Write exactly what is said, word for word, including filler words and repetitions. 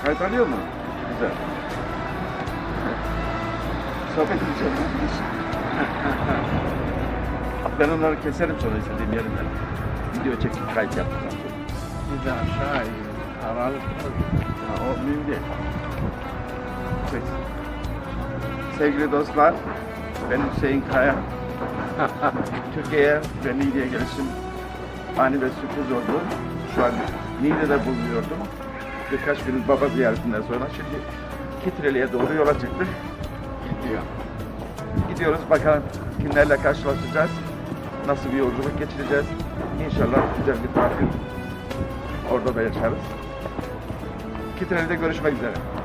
Kaytarıyor mu? Güzel. Sohbet edeceğim. Ben onları keserim sonra istediğim yerinden. Video çekip kayıt yaptıktan sonra. Bir de aşağı in. Aralık. Ha, o mühim değil. Peki. Sevgili dostlar, benim Hüseyin Kaya. Türkiye'ye ve Niğde'ye gelişim ani ve sürpriz oldu. Şu an Niğde'de bulunuyordum. Birkaç gün baba ziyaretinden sonra şimdi Kitreli'ye doğru yola çıktık. Gidiyor. Gidiyoruz bakalım kimlerle karşılaşacağız. Nasıl bir yolculuk geçireceğiz. İnşallah güzel bir tatil orada da yaşarız. Kitreli'de görüşmek üzere.